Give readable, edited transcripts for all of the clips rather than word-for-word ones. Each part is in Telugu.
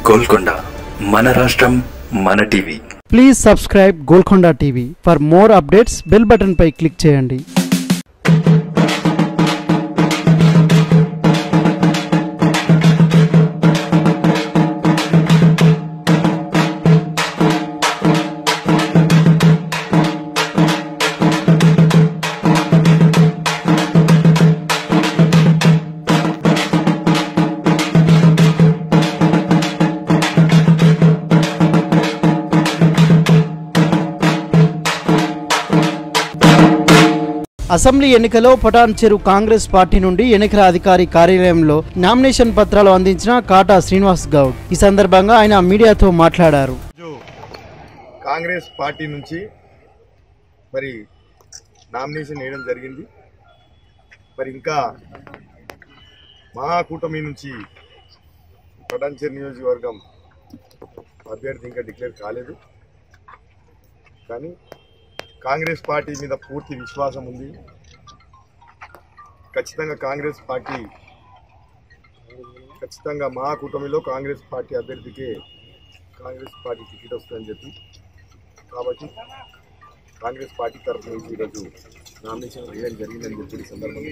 గోల్కొండ మన రాష్ట్రం మన TV. Please subscribe Golconda TV. For more updates bell button పై క్లిక్ చేయండి. అసెంబ్లీ ఎన్నికలో పటాన్ చెరు కాంగ్రెస్ పార్టీ నుండి ఎన్నికల అధికారి కార్యాలయంలో నామినేషన్ పత్రాలు అందించిన కాటా శ్రీనివాస్ గౌడ్. ఈ సందర్భంగా ఆయన మీడియాతో మాట్లాడారు. కాంగ్రెస్ పార్టీ నుంచి మరి నామినేషన్ వేయడం జరిగింది. మరి ఇంకా మహాకూటమి నుంచి పటాన్ చెరు నియోజకవర్గం అభ్యర్థి ఇంకా డిక్లేర్ కాలేదు. కానీ కాంగ్రెస్ పార్టీ మీద పూర్తి విశ్వాసం ఉంది. ఖచ్చితంగా మహాకూటమిలో కాంగ్రెస్ పార్టీ అభ్యర్థికే కాంగ్రెస్ పార్టీ టికెట్ వస్తుందని చెప్పి, కాబట్టి కాంగ్రెస్ పార్టీ తరఫు నుంచి ఈరోజు నామినేషన్ వేయడం జరిగిందని చెప్పి ఈ సందర్భంగా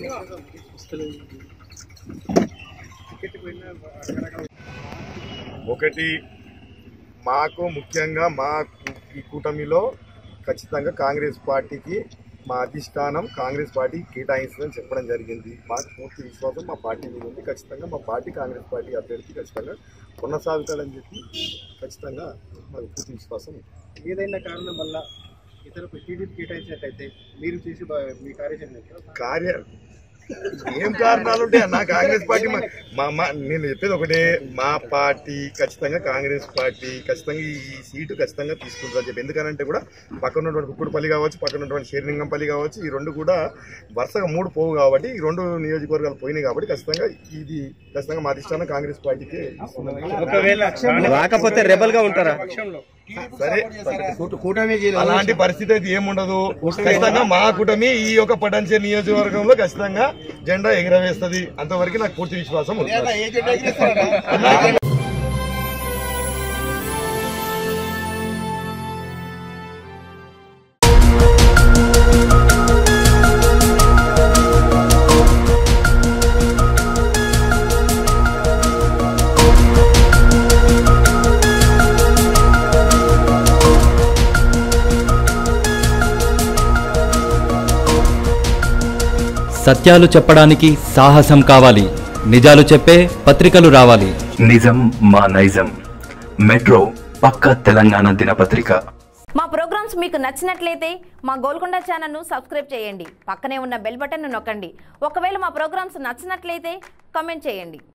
ఒకటి మాకు ముఖ్యంగా ఈ కూటమిలో ఖచ్చితంగా కాంగ్రెస్ పార్టీకి మా అధిష్టానం కాంగ్రెస్ పార్టీకి కేటాయిస్తుందని చెప్పడం జరిగింది. మాకు పూర్తి విశ్వాసం మా పార్టీ మీద ఉంది. ఖచ్చితంగా మా పార్టీ కాంగ్రెస్ పార్టీ అభ్యర్థి ఖచ్చితంగా కొనసాగుతాడని చెప్పి ఖచ్చితంగా మాకు పూర్తి విశ్వాసం. ఏదైనా కారణం వల్ల ఇతరులకు టీడీపీ కేటాయించినట్టయితే మీరు చేసి మీ కార్యాచరణ ఏం కారణాలు ఉంటాయి అన్న? కాంగ్రెస్ పార్టీ నేను చెప్పేది ఒకటే, మా పార్టీ ఖచ్చితంగా కాంగ్రెస్ పార్టీ ఖచ్చితంగా ఈ సీటు ఖచ్చితంగా తీసుకుంటుందని చెప్పి. ఎందుకనంటే కూడా పక్కన ఉన్నటువంటి కుక్కుడుపల్లి కావచ్చు, పక్కన ఉన్నటువంటి షేర్లింగంపల్లి కావచ్చు, ఈ రెండు కూడా వరుసగా 3 పోవు కాబట్టి ఈ 2 నియోజకవర్గాలు పోయినాయి కాబట్టి ఖచ్చితంగా ఇది ఖచ్చితంగా మా అధిష్టానం కాంగ్రెస్ పార్టీకే రాకపోతే రెబల్ గా ఉంటారా? సరే, అలాంటి పరిస్థితి అయితే ఏముండదు. ఖచ్చితంగా మా కూటమి ఈ యొక్క పటాన్ చెరు నియోజకవర్గంలో ఖచ్చితంగా జెండా ఎగరవేస్తుంది. అంతవరకు నాకు పూర్తి విశ్వాసం ఉంది. సత్యాలు చెప్పడానికి సాహసం కావాలి, నిజాలు చెప్పే పత్రికలు రావాలి. నిజం మా నైజం. మెట్రో పక్క తెలంగాణ దినపత్రిక. మా ప్రోగ్రామ్స్ మీకు నచ్చినట్లయితే మా గోల్కొండ ఛానల్ను సబ్స్క్రైబ్ చేయండి. పక్కనే ఉన్న బెల్ బటన్ను నొక్కండి. ఒకవేళ మా ప్రోగ్రామ్స్ నచ్చినట్లయితే కామెంట్ చేయండి.